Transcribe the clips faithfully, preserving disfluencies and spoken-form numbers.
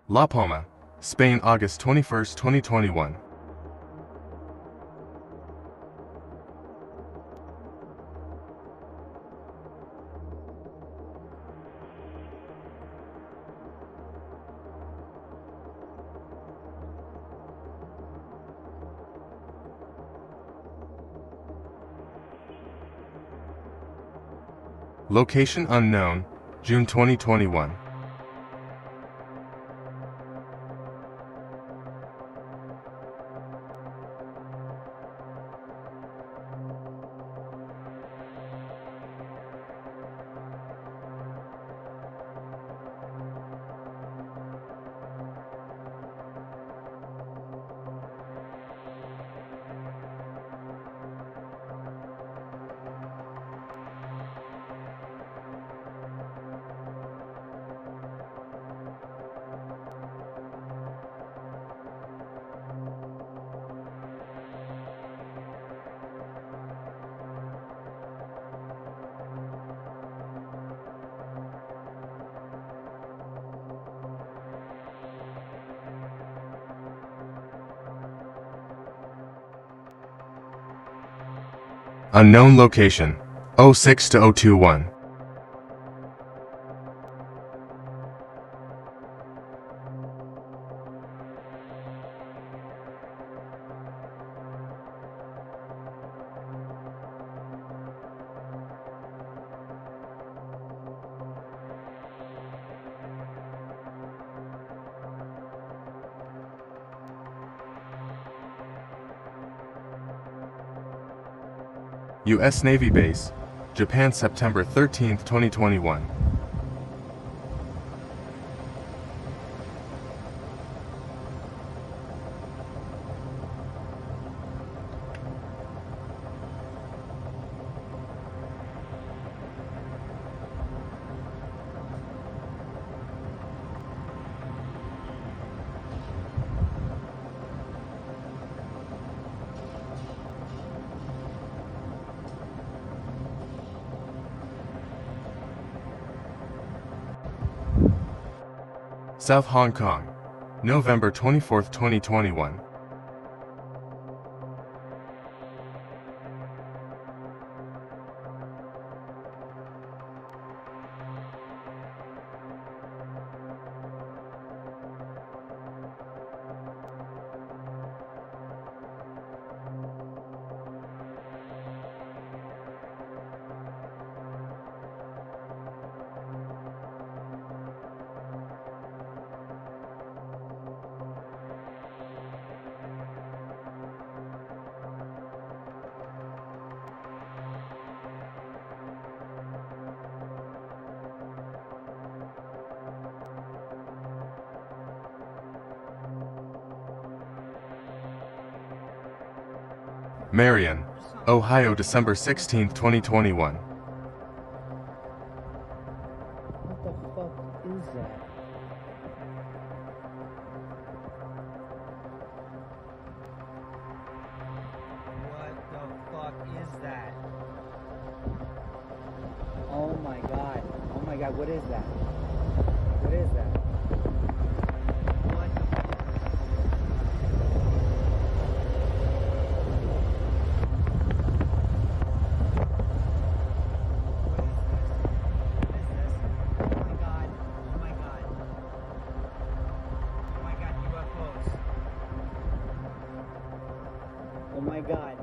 La Palma, Spain, August twenty-first, twenty twenty-one. Location unknown, June twenty twenty-one. Unknown location, oh six to oh two one. U S Navy Base, Japan, September thirteenth, twenty twenty-one. South Hong Kong, November twenty-fourth, twenty twenty-one. Marion, Ohio, December sixteenth, twenty twenty-one. What the fuck is that? What the fuck is that? Oh my god. Oh my god, what is that? What is that? What the fuck? Oh my god.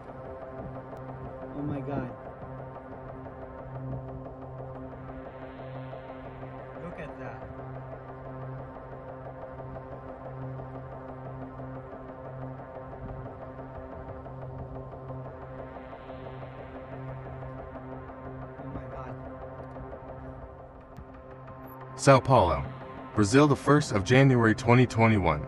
Oh my god. Look at that. Oh my god. Sao Paulo, Brazil, the first of January, twenty twenty-one.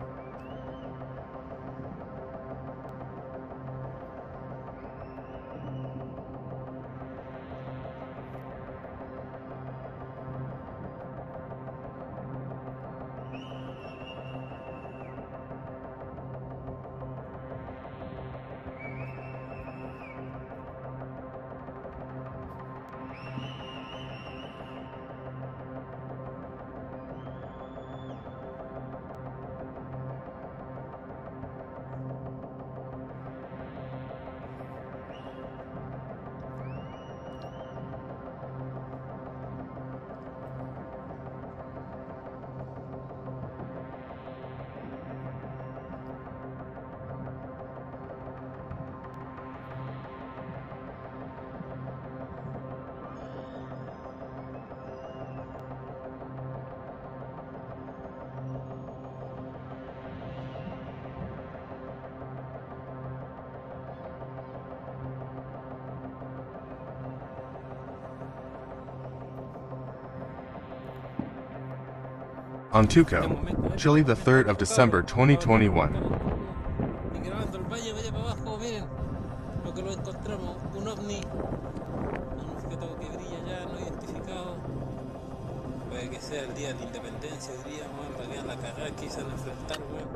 On Tuco, Chile, the third of December twenty twenty-one. Y grabando el valle, vaya para abajo, miren lo que lo encontramos, un ovni, un objeto que brilla ya no identificado. Puede que sea el día de la independencia, hoy día, weón, para que la cagada que quisieron enfrentar, weón.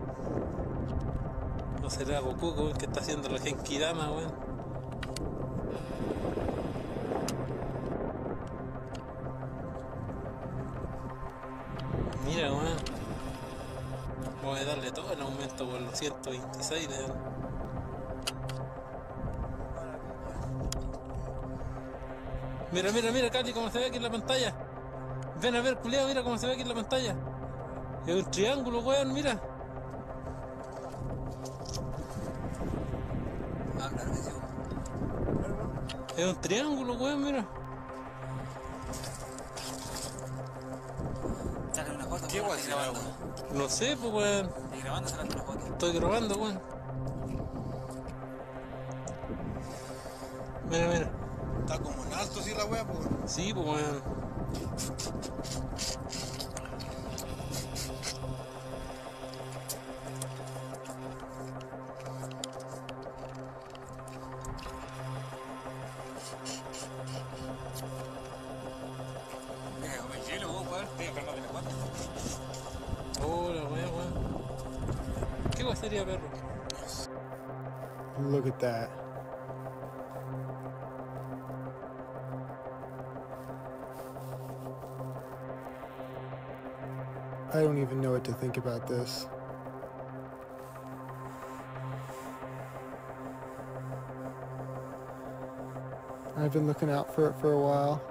No será Goku, weón, que está haciendo la Genkidama, weón. Mira, weón. Voy a darle todo el aumento por los ciento veintiséis de... Mira, mira, mira, Katy, cómo se ve aquí en la pantalla. Ven a ver, culiao, mira cómo se ve aquí en la pantalla. Es un triángulo, weón, mira. Es un triángulo, weón, mira. ¿Qué weón estás grabando? No sé, pues, weón. ¿Estás grabando o sacando una foto? Estoy grabando, weón. Mira, mira. Está como en alto, sí, la wea, pues. Sí, pues, weón. Mira, como el hielo, vos, weón. Estoy enfermo de la guata. Oh, la wea, weón. ¿Qué wea sería, perro? Look at that. I don't even know what to think about this. I've been looking out for it for a while.